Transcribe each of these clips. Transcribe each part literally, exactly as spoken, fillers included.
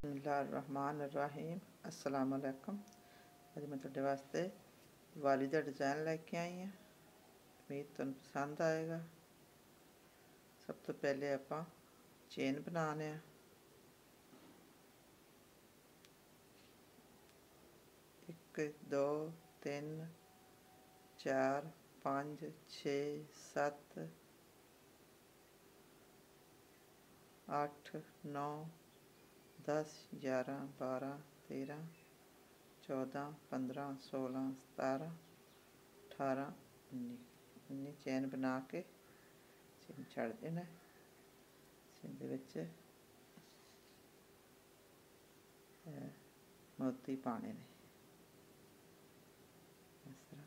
बिस्मिल्लाहिर्रहमानिर्रहीम अस्सलाम वालेकुम। अज मैं तुहाडे वास्ते वाली का डिज़ाइन लैके आई हाँ। उम्मीद तुहानूं पसंद आएगा। सब तो पहले आपां चेन बनाने एक दो तीन चार पाँच छे सत्त अठ नौ दस ग्यारह बारह तेरह चौदह पंद्रह सोलह सतारह अठारह उन्नी उन्नी चैन बना के चैन छड़ देना। चैन दे विच मोती पाने ने इस तरह।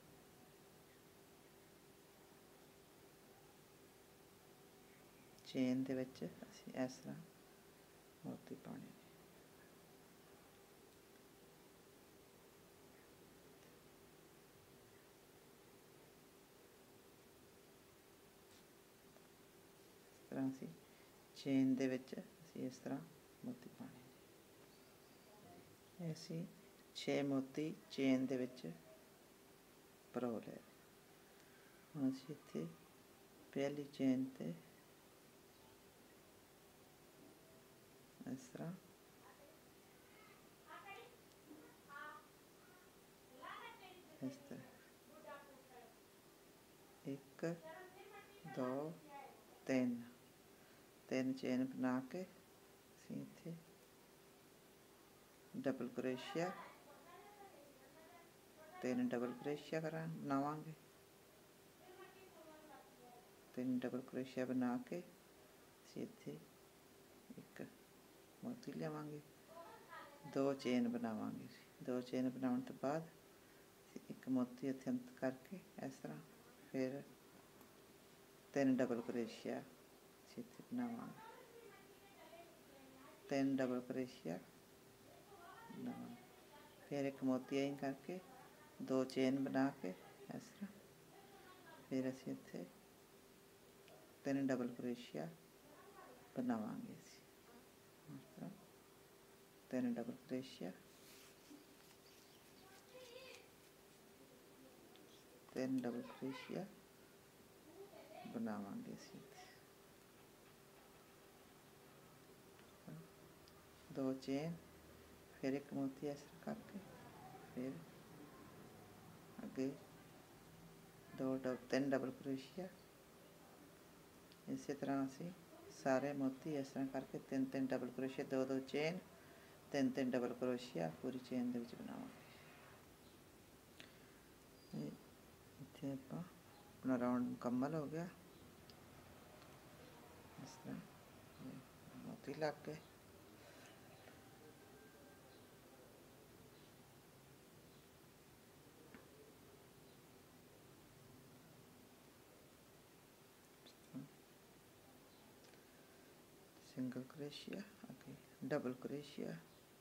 चेन दे विच असीं इस तरह मोती पाने ने। इस तरह असीं चेन दे विच असीं इस तरह मोती पाने ने। असीं छे मोती चेन दे विच परो ले। हुण असीं इत्थे पहली चेन ते इस तरह इस तरह एक दो तीन तीन चेन बना के असीं इत्थे डबल क्रोशिया तीन डबल क्रोशिया करा बनावांगे। तीन डबल क्रोशिया बना के असीं इत्थे एक मोती लियावांगे। दो चेन बनावांगे। दो चेन बनाउण तो बाद एक मोती इत्थे अंत करके इस तरह फिर तीन डबल क्रोशिया असीं इत्थे बनावांगे। तीन डबल क्रोशिया बनावांगे। फिर एक मोती आई करके दो चेन बना के इस तरह फिर असीं इत्थे तीन डबल क्रोशिया बनावांगे। असीं इस तरह तीन डबल क्रोशिया तीन डबल क्रोशिया बनावांगे। असीं दो चेन फिर एक मोती इस तरह करके फिर अगे दो डब तीन डबल क्रोशिया। इस तरह असीं सारे मोती इस तरह करके तीन तीन डबल क्रोशिया दो दो चेन तीन तीन डबल क्रोशिया पूरी चेन दे विच बनावांगे। इत्थे आपां अपना राउंड मुकम्मल हो गया। इस तरह मोती लग गए। सिंगल क्रोशिया अगे डबल क्रोशिया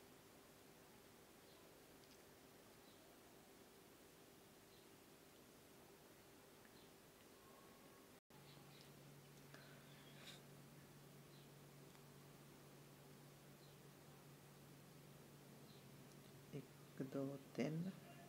एक दो तीन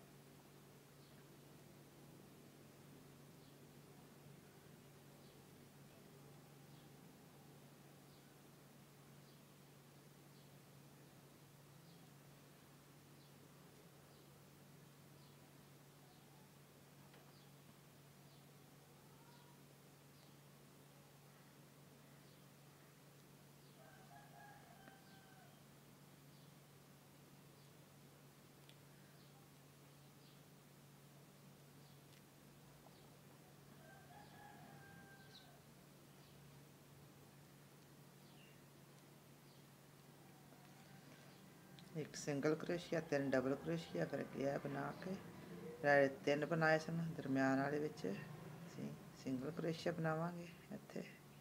एक सिंगल क्रोशिया तीन डबल क्रोशिया फिर अगे यह बना के फिर तीन बनाए सन दरम्यान वाले विच असीं सिंगल क्रोशिया बनावांगे। इत्थे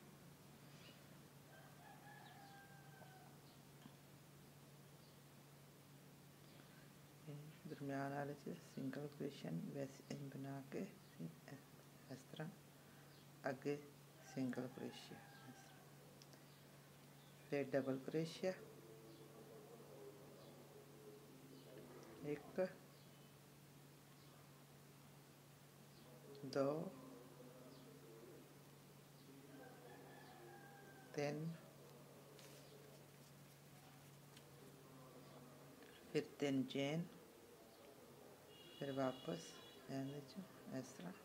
दरम्यान वाले च सिंगल क्रोशिया वैसे बना के इस तरह अगे सिंगल क्रोशिया फिर डबल क्रोशिया एक दो तीन, फिर तीन चेन, फिर वापस इस तरह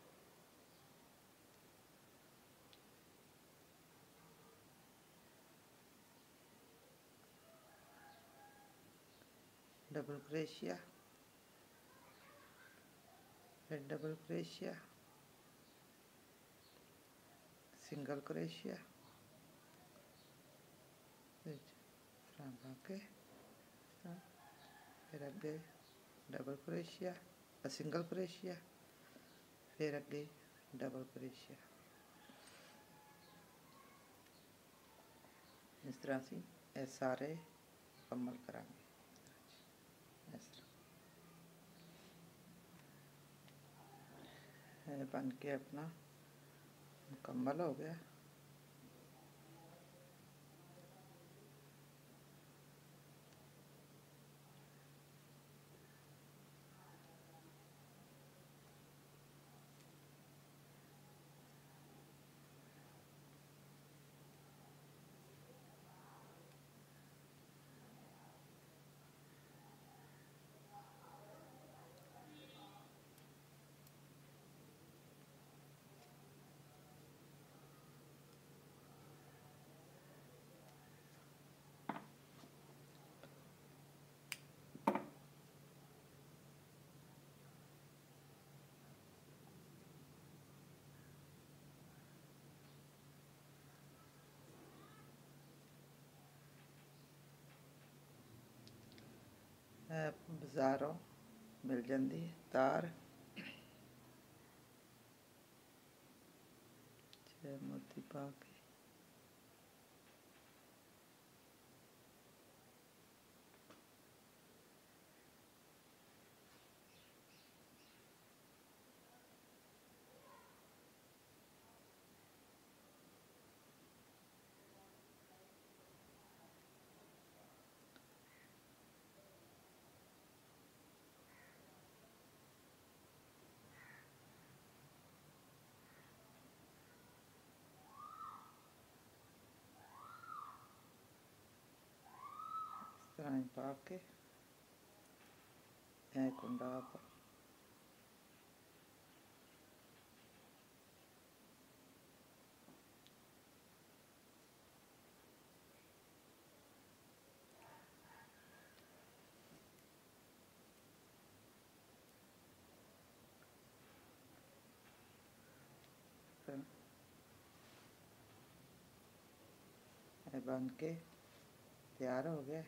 डबल क्रोशिया, फिर डबल क्रोशिया, सिंगल क्रोशिया, के फिर अगे डबल क्रोशिया, सिंगल क्रोशिया, फिर अगे डबल क्रोशिया। इस तरह से ये सारे मुकम्मल करांगे। इस तरह बन के अपना मुकम्मल हो गया। बाज़ारों मिल जाती है तार, मोती पा के इस तरह पा के ए कुंडा पर बन के तैयार हो गया।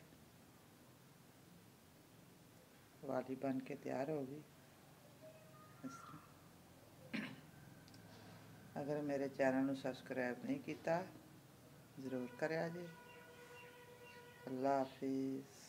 वाली बन के तैयार होगी। इस तरह अगर मेरे चैनल को सब्सक्राइब नहीं किया ज़रूर करें जी। अल्लाह हाफिज़।